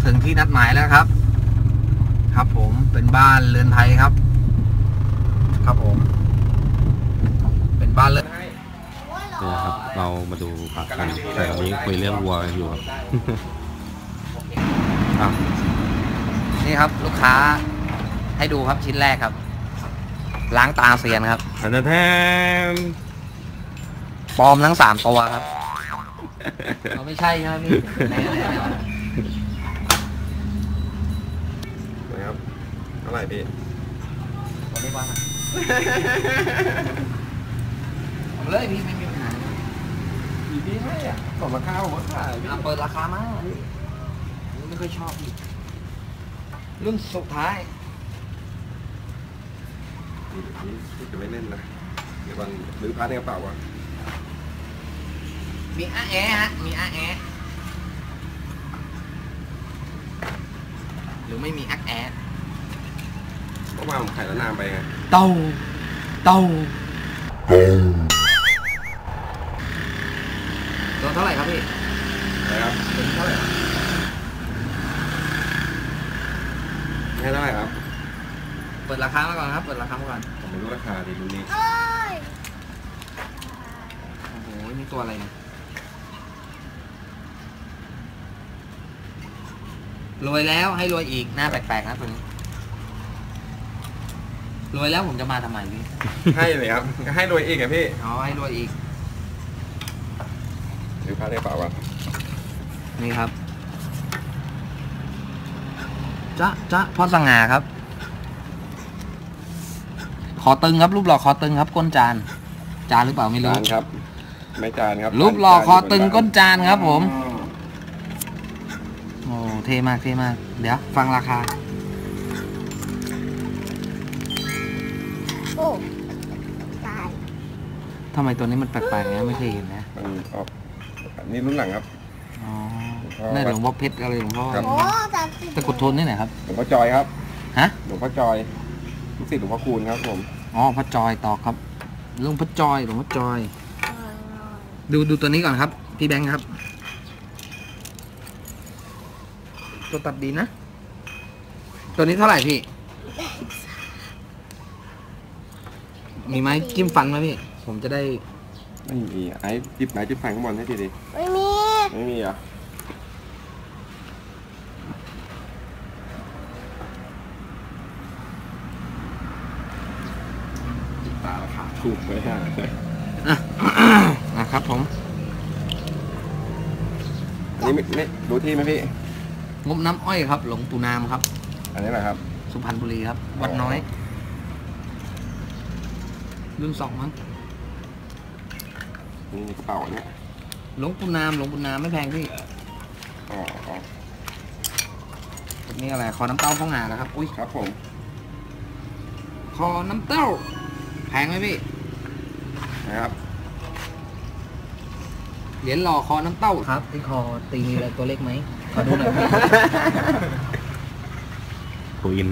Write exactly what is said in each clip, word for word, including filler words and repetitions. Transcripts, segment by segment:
ถึงที่นัดหมายแล้วครับครับผมเป็นบ้านเรือนไทยครับครับผมเป็นบ้านเรือนไทยนี่ครับเรามาดูผักกันแต่ตอนนี้คุยเรื่องวัวกันอยู่ครับนี่ครับลูกค้าให้ดูครับชิ้นแรกครับล้างตาเซียนครับอันนั้นแทนปลอมทั้งสามตัวครับเขาไม่ใช่ใช่ไหมพี่นะครับเท่าไหร่พี่ตัวนี้ว่าเอาเลยพี่ไม่มีปัญหาพี่พี่ให้อ่ะส่งราคาผมก็ขายเปิดราคามากพี่ไม่ค่อยชอบพี่รุ่นสุดท้ายพี่จะไม่เล่นนะเดี๋ยววันรื้อพาร์ทในกระเป๋าอ่ะมีอาแอฮะมีอาแอหรือไม่มีอาแอเมื่อวานผมขายแล้วนามไปไงเต้าเต้าตัวเท่าไหร่ครับพี่นะครับตัวเท่าไหร่ให้เท่าไหร่ครับเปิดราคามาก่อนครับเปิดราคามาก่อนผมไม่รู้ราคาดิดูนี่โอ้โหนี่ตัวอะไรเนี่ยรวยแล้วให้รวยอีกหน้าแปลกๆนะตัวนี้รวยแล้วผมจะมาทำไมพี่ให้เลยครับให้รวยอีกไงพี่อ๋อให้รวยอีกหรือพาได้เปล่าวะนี่ครับจ๊ะจ๊ะพ่อสง่าครับคอตึงครับรูปหล่อคอตึงครับก้นจานจานหรือเปล่าไม่รู้จานครับไม่จานครับรูปหล่อคอตึงก้นจานครับผมโอ้เท่มากเท่มากเดี๋ยวฟังราคาโอ้ตายทำไมตัวนี้มันแปลกๆเนี้ยไม่เคยเห็นนะมันออกนี่รุ่นหลังครับอ๋อนี่หลวงพ่อเพชรอะไรหลวงพ่อโอ้สามสิบตะกุดทนนี่ไหนครับหลวงพ่อจอยครับฮะหลวงพ่อจอยลูกศิษย์หลวงพ่อคูณครับผมอ๋อพ่อจอยต่อครับหลวงพ่อจอยหลวงพ่อจอยดูดูตัวนี้ก่อนครับพี่แบงค์ครับตัวตัดดีนะตัวนี้เท่าไหร่พี่มีไม้จิ้มฟันไหมพี่ผมจะได้ไม่มีไอ้จิบไหนจิบฟันข้างบนให้ทีดีไม่มีไม่มีอ่ะตาราคาถูกไปฮะอ่ะครับผมอันนี้ไม่รู้ที่ไหมพี่งบน้ำอ้อยครับหลวงปู่นามครับอันนี้แหละครับสุพรรณบุรีครับวัดน้อยรุ่นสองมั้งนี่กระเป๋าเนี่ยหลวงปู่นามหลวงปู่นามไม่แพงพี่อ๋อนี่อะไรคอน้ำเต้าข้างหน้าแล้วครับอุ้ยครับผมคอน้ำเต้าแพงไหมพี่นะครับเหรียญหล่อคอน้ำเต้าครับที่คอตีมีอะไรตัวเล็กไหมขอดูหน่อยคุยน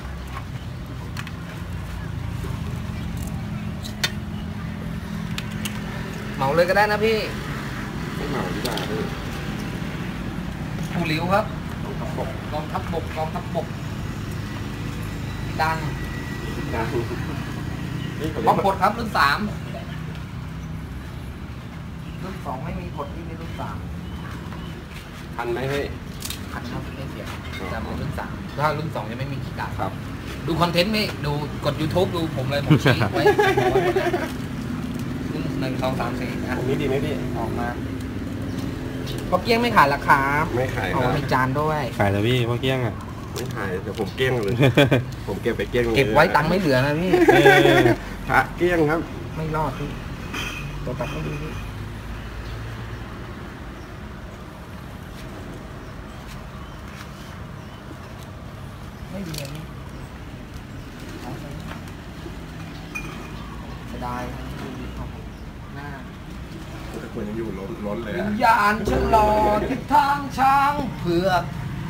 เหมาเลยก็ได้นะพี่ไม่เหมาดีกว่าพี่ผู้หลิวครับกองทัพบกกองทัพบกดังบล็อกกดครับรุ่นสามรุ่นสองไม่มีกดที่มีรุ่นสามทันไหมพี่ทันครับไม่เสียแต่เป็นรุ่นสามถ้ารุ่นสองยังไม่มีขีดการ์ดครับดูคอนเทนต์ไม่ดูกด ยูทูบ ดูผมเลยผมชี้ไว้รุ่นหนึ่งสองสามสี่นะนี้ดีไหมพี่ออกมาพอเกี้ยงไม่ขายราคาไม่ขายครับในจานด้วยขายแล้วพี่พอเกี้ยงอ่ะไม่ขายแต่ผมเกี้ยงเลยผมเก็บไปเกี้ยงเก็บไว้ตังค์ไม่เหลือนะพี่พระเกี้ยงครับไม่รอดพี่ตัวตัดไม่ดีพี่ไม่ดีเลยเสียดายหน้าแต่คนยังอยู่ล้นล้นเลยวิญญาณฉลอดทิศทางช้างเผือก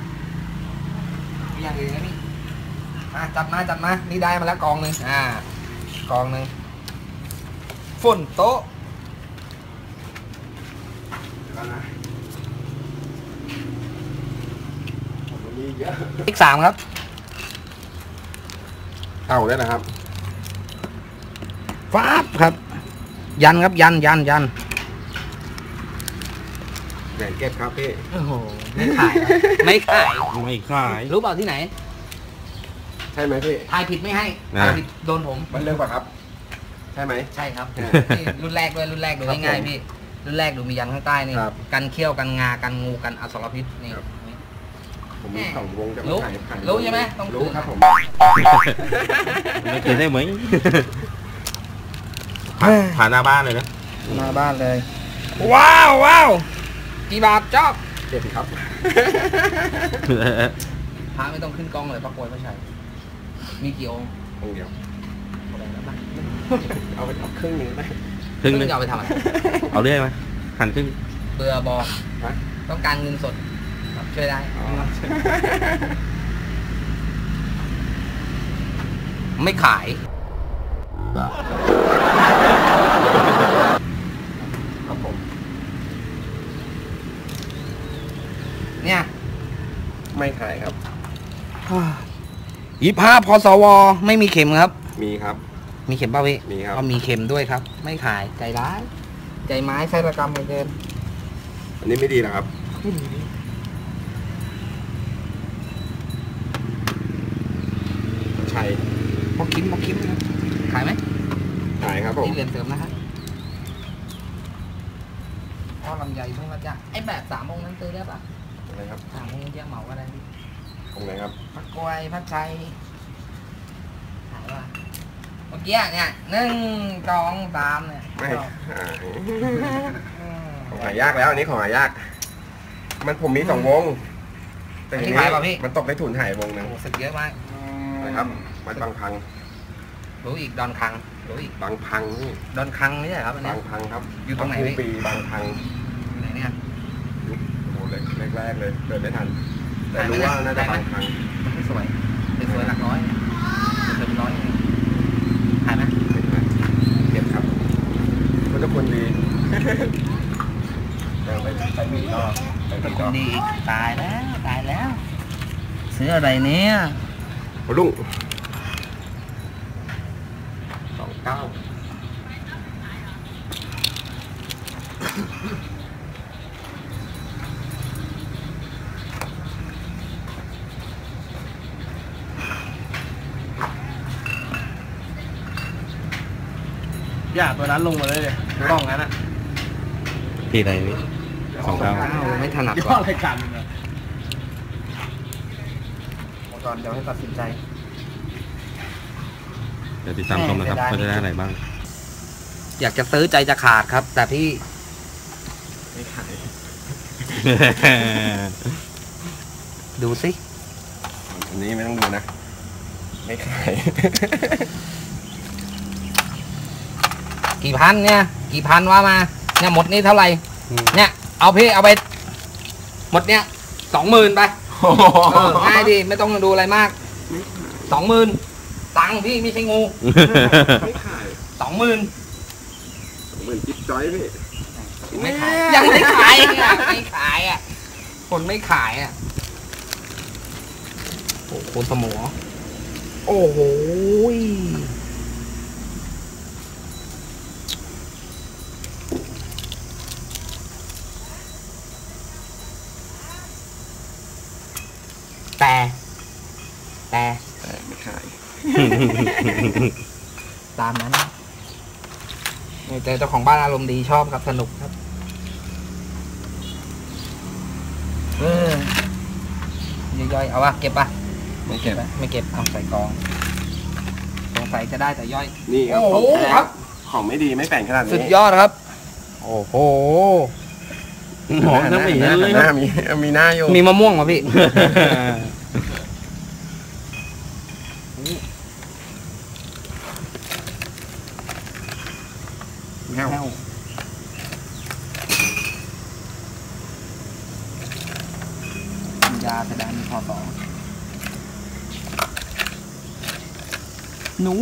มีอย่างอื่นไหมพี่อ่ะจัดมาจัดมานี่ได้มาแล้วกองหนึ่งอ่ากองหนึ่งฝนโต๊ะเยอะอีกสามครับเอาได้นะครับฟ้าบครับ ยันครับยันยันยันแหวนเก็บครับพี่โอ้โหไม่ขายครับไม่ขายไม่ขายรู้เปล่าที่ไหนใช่ไหมพี่ทายผิดไม่ให้นะทายผิดโดนผมมันเรื่องป่ะครับ ใช่ไหมใช่ครับนี่รุ่นแรกด้วยรุ่นแรกดูง่ายๆพี่รุ่นแรกดูมียันข้างใต้นี่ครับกันเขี้ยวกันงากันงูกันอสรพิษนี่ครับ ผมมีสองวงจะรู้ขายขายรู้ใช่ไหมต้องรู้ครับผมไม่เคยได้ไหมผ่านหน้าบ้านเลยนะมาบ้านเลย ว้าวว้าวกี่บาทจ๊อบเก็บครับพาไม่ต้องขึ้นกล้องเลยปักโวยพระชัยมีกี่องค์องค์เดียวเอาไปแล้วนะเอาไปเอาครึ่งหนึงได้ครึ่งหนึงจะเอาไปทำอะไรเอาเรื่อยไหมหันครึ่งเบื่อบอกฮะต้องการเงินสดครับช่วยได้อ๋อไม่ขายครับผมเนี่ยไม่ขายครับยี่ห้าพสวไม่มีเข็มครับมีครับมีเข็มเปล่าพี่มีครับก็มีเข็มด้วยครับ ไม่ขายใจร้ายใจไม้ไส้ระกรรมเหลือเกินอันนี้ไม่ดีหรอครับ ใช่พอคิมพอคิมนะขายไหมขายครับผมนี่เรียนเสริมนะครับพ่อลำไยทุ่งละจ้ะไอ้แบบสามองค์นั้นซื้อได้ปะอะไรครับสามองค์นั้นเจ๊เหมาก็ได้พี่องค์ไหนครับพักกวยพักชัยขายป่ะเมื่อกี้เนี่ยหนึ่งสองสามเนี่ยไม่ขายอืมของหายากแล้วอันนี้ของหายาก มันผมมีสองวง แต่ทีอันนี้นี้ขายป่ะพี่มันตกในถุนหายวงหนึงโอ้สึกเยอะมากนะครับ มันบางพังรู้อีกดอนคังรู้อีกบางพังนี่ดอนคังนี่แหละครับอันเนี้บาย งพังครับอยู่ตรงไหนพะพี่ภูปีบางพังอยู่ไหนเนี่ยโอ้โหเล็กแรกๆเลยเดินไม่ทัน แต่ได้ไหมรู้ว่าน่าได้จะไหมบางพังมันไม่สวยเป็นสวยหลักร้อยเป็นสวยเป็นร้อยเองขายไหมไม่ทันเก็บครับคุณทุกคนดีเดินไปไปมีก็ไปมีคก็นดีอีกตายแล้วตายแล้วซื้ออะไรเนี่ยลุงสองเก้าอย่าตัวนั้นลงมาเลยเลยกล้องนั้นอะที่ไหนพี่สองเก้าไม่ถนัดย่ก่ออนรายการมันอะก่อนเดี๋ยวให้ตัดสินใจเดี๋ยวติดตามชมนะครับว่าจะได้อะไรบ้างอยากจะซื้อใจจะขาดครับ แต่พี่ไม่ขายดูสิอันนี้ไม่ต้องดูนะ ไม่ขายกี่พันเนี่ย กี่พันว่ามา เนี่ยหมดนี้เท่าไหร่ เนี่ย เอาพี่เอาไป หมดเนี่ยสองหมื่นไปเออง่ายดีไม่ต้องดูอะไรมากสองหมื่นตังค์พี่ไม่ใช่งูไม่ขายสองหมื่นเหมือนจิ๊บจ้อยพี่ไม่ขายยังไม่ขายอ่ะไม่ขายอ่ะคนไม่ขายอ่ะโอ้โหสมอโอ้โหแต่แต่แต่ไม่ขายตามนั้นเนี่ยเจอเจ้าของบ้านอารมณ์ดีชอบครับสนุกครับเออย่อยๆเอาวะเก็บปะไม่เก็บปะไม่เก็บเอาใส่กองสงสัยจะได้แต่ย่อยนี่ครับโอ้โหของแท้ครับของไม่ดีไม่แปลงขนาดนี้สุดยอดครับ โอ้โหหอมน้ำหมีนั่นเลยหน้ามีมีหน้าอยู่มีมะม่วงมาพี่แห้วยาแสดงมีพอต่อหนู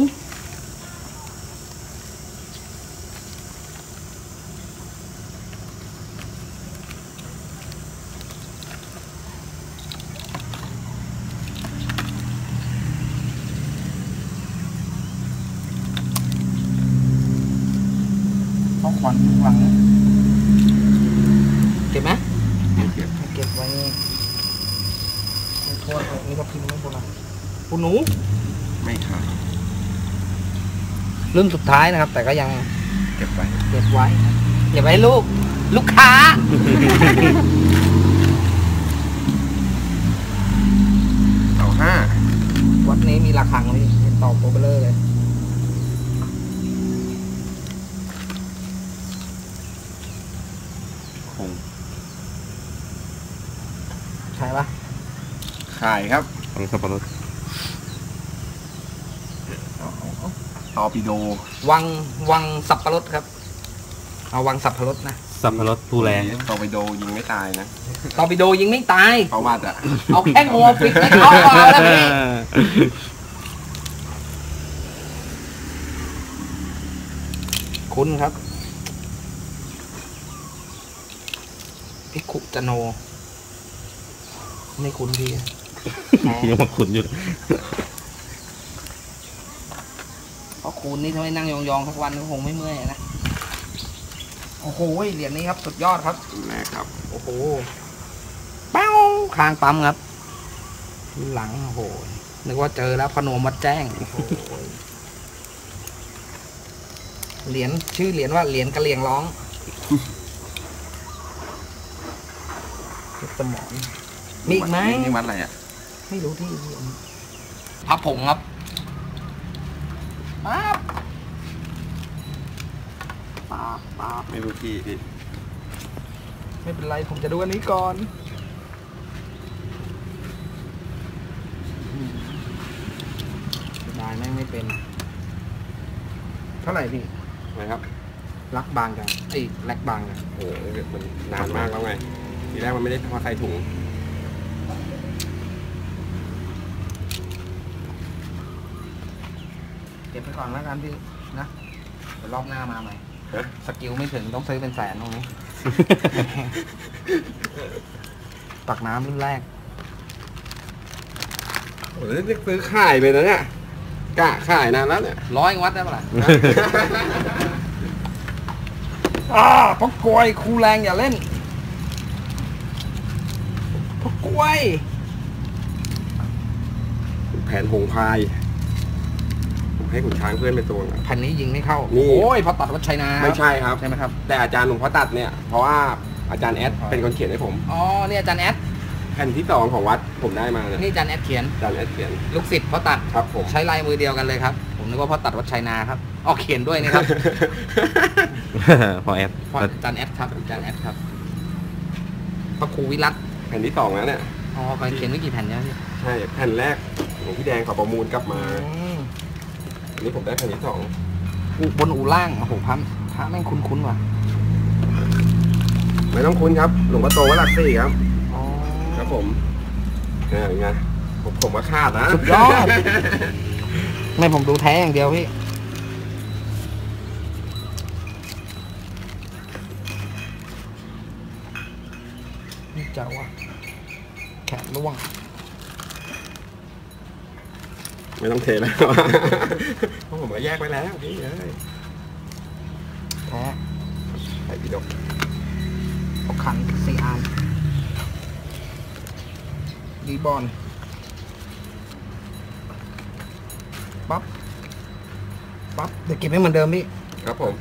ก่อนหลังเก็บไหมไม่เก็บเก็บไว้ไม่โทษนี่ก็พิมพ์ไม่โบราณปูหนูไม่ขายรุ่นสุดท้ายนะครับ แต่ก็ยังเก็บไว้เก็บไว้เก็บไว้ลูกลูกค้าเสาห้าวัดนี้มีระฆังเลยต่อโปรเบลเลอร์เลยคงใช่ปะขายครับฟังสับปะรดตอร์ปิโดวังวังสับปะรดครับเอาวังสับปะรดนะสับปะรดปูแรงตอร์ปิโดยิงไม่ตายนะตอร์ปิโดยิงไม่ตายเพราะว่าจะเอาแค่งัวฟิกให้เขาก็เอาแล้วพี่คุณครับพิคุจโนไม่คุ้นพี่ยังมาขุนอยู่เพราะคุณนี่ถ้าไม่นั่งยองๆสักวันก็คงไม่เมื่อยนะโอ้โหเหรียญนี้ครับสุดยอดครับแรกครับโอ้โหเป้าคางปั๊มครับ หลังโอ้โหนึกว่าเจอแล้วพนมวัดแจ้งโอ้โหเหรียญชื่อเหรียญว่าเหรียญกระเหลี่ยงร้องสมองมีอีกไหมนี่วัดอะไรอ่ะไม่รู้ที่พระผงครับป๊าบป๊าบป๊าบไม่รู้ที่พี่ไม่เป็นไรผมจะดูอันนี้ก่อนได้แม่งไม่เป็น เท่าไหร่พี่นะครับลักบางกันไอ้แลกบางกันโอ้โหมันนานมากแล้วไง ทีแรกมันไม่ได้พอใส่ถุงเก็บไปก่อนแล้วกันพี่นะเดี๋ยวรอบหน้ามาใหม่ฮะสกิลไม่ถึงต้องซื้อเป็นแสนตรงนี้ ตักน้ำรุ่นแรกโอ้โหเรียกซื้อขายไปนะเนี่ยกะขายนานแล้วเนี่ยร้อยวัดได้ปะล่ะ อ่าพกกล้วยครูแรงอย่าเล่นพกกล้วยแผนหงพายผมให้ขุนช้างเพื่อนไปตัวนะแผ่นนี้ยิงไม่เข้านี่โอ้ยพอตัดวัดชัยนาไม่ใช่ครับใช่ไหมครับแต่อาจารย์หลวงพ่อตัดเนี่ย เพราะว่าอาจารย์แอดเป็นคนเขียนให้ผมอ๋อนี่อาจารย์แอดแผ่นที่สองของวัดผมได้มาเนี่ยนี่อาจารย์แอดเขียนอาจารย์แอดเขียนลูกศิษย์พ่อตัดครับผมใช้ลายมือเดียวกันเลยครับ ผมนึกว่าพ่อตัดวัดชัยนาครับอ๋อเขียนด้วยนี่ครับพอแอดพ่ออาจารย์แอดครับอาจารย์แอดครับพระครูวิรัตแผ่นที่สองแล้วเนี่ยอ๋อไปเขียนไว้กี่แผ่นเนี่ยพี่ใช่แผ่นแรกหลวงพี่แดงเขาประมูลกลับมาอืมอันนี้ผมได้แผ่นที่สองอูบนอูล่างโอ้โหพระพระแม่งคุ้นๆว่ะไม่ต้องคุ้นครับ หลวงพ่อโตวัดหลักสี่ครับอ๋อครับผมเนี่ยเป็นไงผมผมว่าคาดนะสุดยอด ไม่ผมดูแท้อย่างเดียวพี่นี่เจ้าว่ะแขนร่วงไม่ต้องเทแล้ว เพราะผมก็แยกไว้แล้วพี่เอ้ยแท้ใส่พี่ดกเอาขันสี่อันรีบอนปั๊บปั๊บเดี๋ยวเก็บให้เหมือนเดิมพี่ครับผม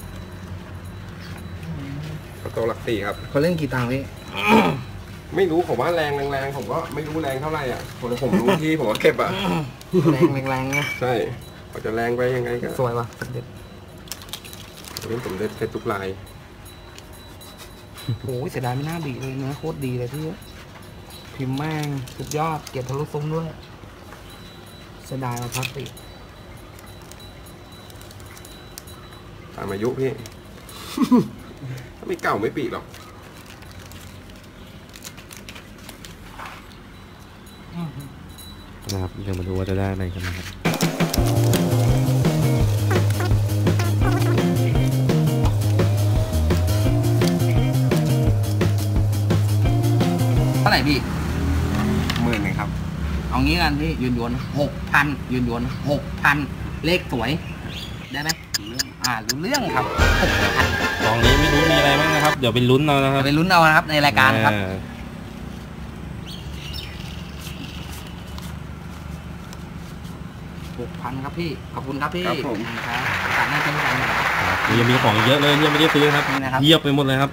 ประตูหลักสี่ครับเขาเล่นกี่ตังค์พี่ไม่รู้ผมว่าแรงแรงๆผมก็ไม่รู้แรงเท่าไหร่อ่ะผมผมรู้ที่ผมก็เก็บอ่ะแรงแรงๆนะใช่เขาจะแรงไปยังไงก็สวยว่ะสมเด็จเล่นผมเล่นเพชรทุกลายโอ้ยเสียดายไม่น่าบีเลยเนื้อโคตรดีเลยพี่พิมพ์แม่งสุดยอดเก็บทะลุซุ้มด้วยเสียดายมาพลาสติกตามอายุพี่ ถ้าไม่เก่าไม่ปีหรอกนะครับเดี๋ยวมาดูว่าจะได้อะไรกันนะครับเท่าไหร่พี่หมื่นหนึ่งครับเอางี้กันพี่ยืนยวนหกพันยืนยวนหกพันเลขสวย ได้ไหมอ่ารู้เรื่องครับหกพันกล่องนี้ไม่รู้มีอะไรบ้างนะครับ เดี๋ยวไปลุ้นเอานะครับไปลุ้นเอานะครับในรายการครับอ่าหกพันครับพี่ขอบคุณครับพี่ครับผมครับการนั่งเช่นกันครับยังมีของเยอะเลยที่ยังไม่ได้ซื้อครับนี่นะครับเยียบไปหมดเลยครับ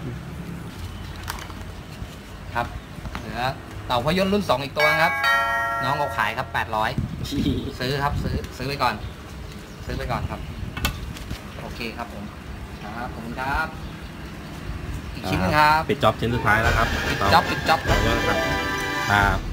ครับเหลือเต่าพยนต์รุ่นสองอีกตัวครับ น้องเอาขายครับแปดร้อยซื้อครับซื้อซื้อไปก่อน ซื้อไปก่อนครับโอเคครับผมครับขอบคุณครับอีกชิ้นหนึงครับปิดจ็อบชิ้นสุดท้ายแล้วครับปิดจ็อบปิดจ็อบขอบคุณครับครับ